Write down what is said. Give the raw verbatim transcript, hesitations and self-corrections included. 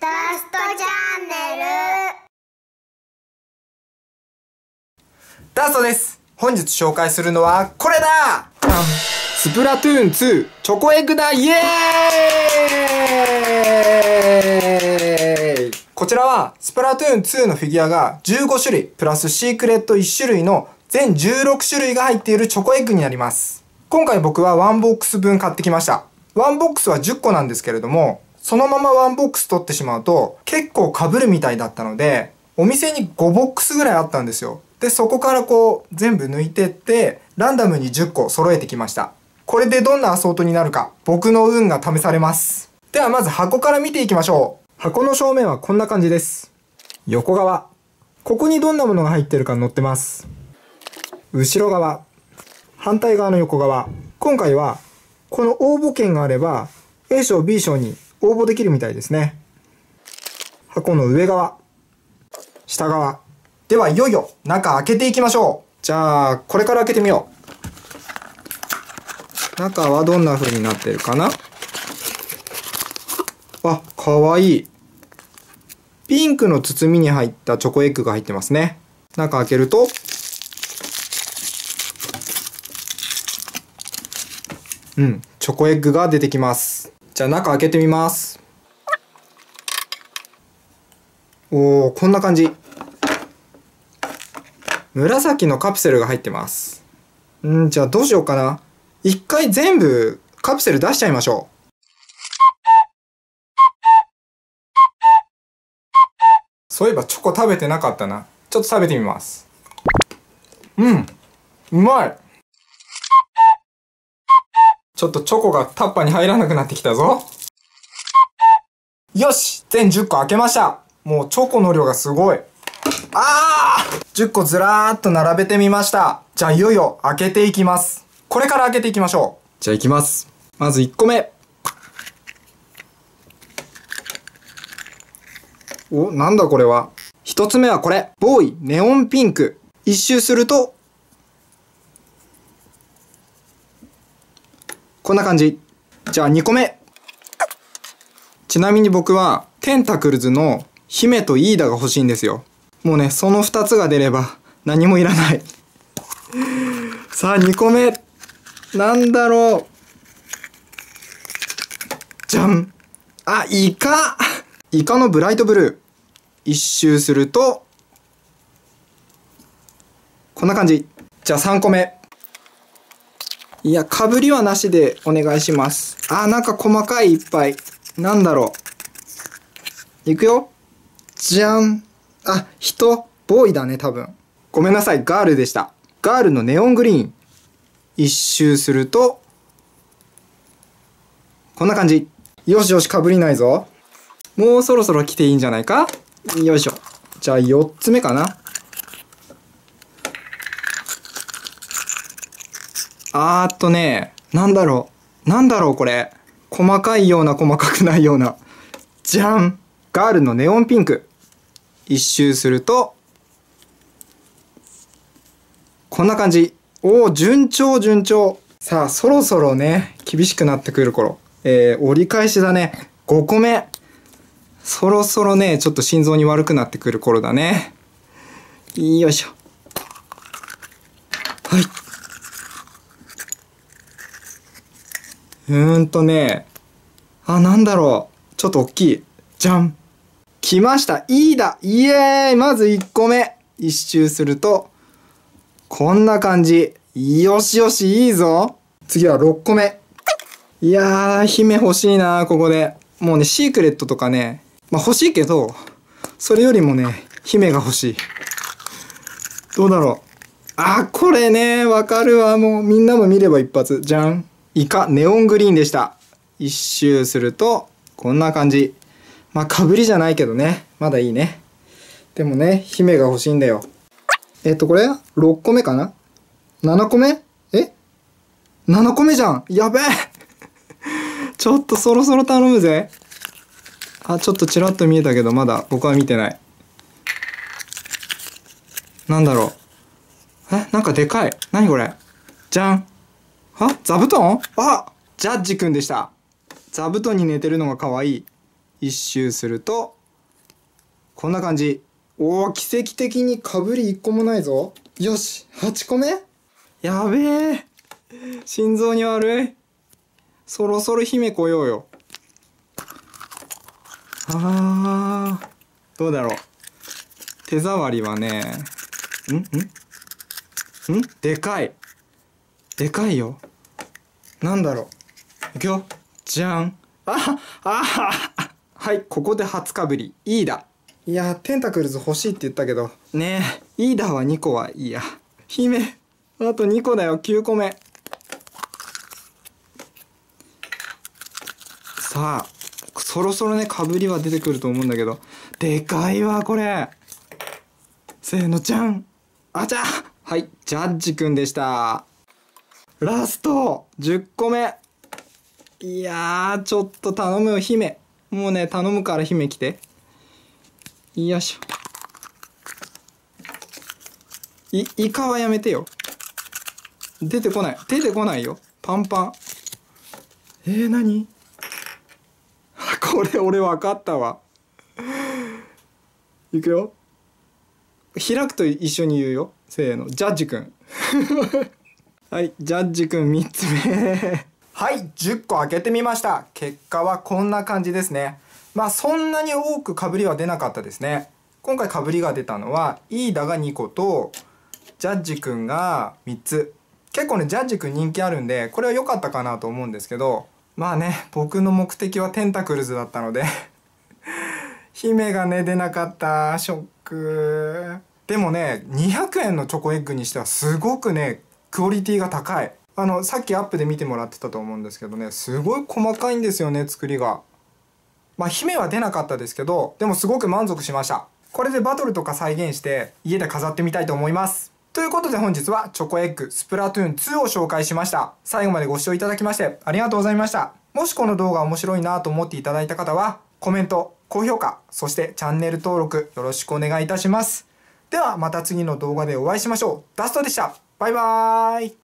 トラストチャンネル。 ダーストです。本日紹介するのはこれだ。スプラトゥーンツーチョコエッグだ。イエーイ。こちらはスプラトゥーンツーのフィギュアがじゅうごしゅるいプラスシークレットいちしゅるいの全じゅうろくしゅるいが入っているチョコエッグになります。今回僕はワンボックスぶん買ってきました。ワンボックスはじゅっこなんですけれども、そのままワンボックス取ってしまうと結構被るみたいだったので、お店にごボックスぐらいあったんですよ。で、そこからこう全部抜いてってランダムにじゅっこ揃えてきました。これでどんなアソートになるか僕の運が試されます。ではまず箱から見ていきましょう。箱の正面はこんな感じです。横側、ここにどんなものが入ってるか載ってます。後ろ側、反対側の横側、今回はこの応募券があれば A 賞 B 賞に応募できるみたいですね。箱の上側、下側。ではいよいよ中開けていきましょう。じゃあこれから開けてみよう。中はどんな風になってるかな。あ、かわいい。ピンクの包みに入ったチョコエッグが入ってますね。中開けると、うん、チョコエッグが出てきます。じゃあ中開けてみます。おー、こんな感じ。紫のカプセルが入ってます。んー、じゃあどうしようかな。一回全部カプセル出しちゃいましょう。そういえばチョコ食べてなかったな。ちょっと食べてみます。うん、うまい。ちょっとチョコがタッパーに入らなくなってきたぞ。よし、全じゅっこ開けました。もうチョコの量がすごい。あー、じゅっこずらーっと並べてみました。じゃあいよいよ開けていきます。これから開けていきましょう。じゃあいきます。まずいっこめ。お、なんだこれは。ひとつめはこれ。ボーイネオンピンク。一周すると、こんな感じ。じゃあにこめ。ちなみに僕はテンタクルズの姫とイーダが欲しいんですよ。もうね、そのふたつが出れば何もいらない。さあにこめ。なんだろう。じゃん。あ、イカ。イカのブライトブルー。一周すると、こんな感じ。じゃあさんこめ。いや、かぶりはなしでお願いします。あー、なんか細かいいっぱい。なんだろう。いくよ。じゃん。あ、人。ボーイだね、多分。ごめんなさい、ガールでした。ガールのネオングリーン。一周すると、こんな感じ。よしよし、かぶりないぞ。もうそろそろ来ていいんじゃないか。よいしょ。じゃあよっつめかな。あーっとね、なんだろう。なんだろうこれ。細かいような細かくないような。じゃん。ガールのネオンピンク。一周すると、こんな感じ。おー、順調順調。さあ、そろそろね、厳しくなってくる頃。えー、折り返しだね。ごこめ。そろそろね、ちょっと心臓に悪くなってくる頃だね。よいしょ。はい。うーんとね、あ、なんだろう。ちょっと大きい。じゃん。来ました。いいだ。イエーイ。まずいっこめ。一周すると、こんな感じ。よしよし、いいぞ。次はろっこめ。いやー、姫欲しいな、ここで。もうね、シークレットとかね、まあ欲しいけど、それよりもね、姫が欲しい。どうだろう。あ、これね、わかるわ。もうみんなも見れば一発。じゃん。イカ、ネオングリーンでした。一周すると、こんな感じ。まあ、かぶりじゃないけどね。まだいいね。でもね、姫が欲しいんだよ。えっと、これろっこめかな ?なな 個目え ?なな 個目じゃん。やべえちょっとそろそろ頼むぜ。あ、ちょっとちらっと見えたけど、まだ僕は見てない。なんだろう。え、なんかでかい。なにこれ。じゃん。あ、座布団。あ、ジャッジくんでした。座布団に寝てるのがかわいい。 一周するとこんな感じ。おお、奇跡的にかぶりいっこもないぞ。よし、はちこめ。やべえ、心臓に悪い。そろそろ姫来ようよ。あー、どうだろう。手触りはね、んんんでかい。でかいよ。なんだろう。いくよ。じゃん。ああはい、ここで初かぶり。いいだ。いやー、テンタクルズ欲しいって言ったけど。ねえ、いいだはにこはいいや。姫、あとにこだよ、きゅうこめ。さあ、そろそろね、かぶりは出てくると思うんだけど。でかいわ、これ。せーの、じゃん。あちゃはい、ジャッジくんでした。ラストじゅっこめ。いやー、ちょっと頼むよ、姫。もうね、頼むから姫来て。よいしょ。い、イカはやめてよ。出てこない。出てこないよ。パンパン。えー、何これ俺分かったわ。いくよ。開くと一緒に言うよ。せーの。ジャッジくん。はい、ジャッジくんみっつめ。はい、じゅっこ開けてみました。結果はこんな感じですね。まあそんなに多く被りは出なかったですね。今回被りが出たのは、イーダがにこと、ジャッジくんがみっつ。結構ね、ジャッジくん人気あるんで、これは良かったかなと思うんですけど、まあね、僕の目的はテンタクルズだったので、姫がね、出なかった。ショック。でもね、にひゃくえんのチョコエッグにしてはすごくね、クオリティが高い。あの、さっきアップで見てもらってたと思うんですけどね、すごい細かいんですよね、作りが。まあ、姫は出なかったですけど、でもすごく満足しました。これでバトルとか再現して家で飾ってみたいと思います。ということで本日はチョコエッグスプラトゥーンツーを紹介しました。最後までご視聴いただきましてありがとうございました。もしこの動画面白いなと思っていただいた方は、コメント、高評価、そしてチャンネル登録よろしくお願いいたします。ではまた次の動画でお会いしましょう。ダストでした。バイバーイ。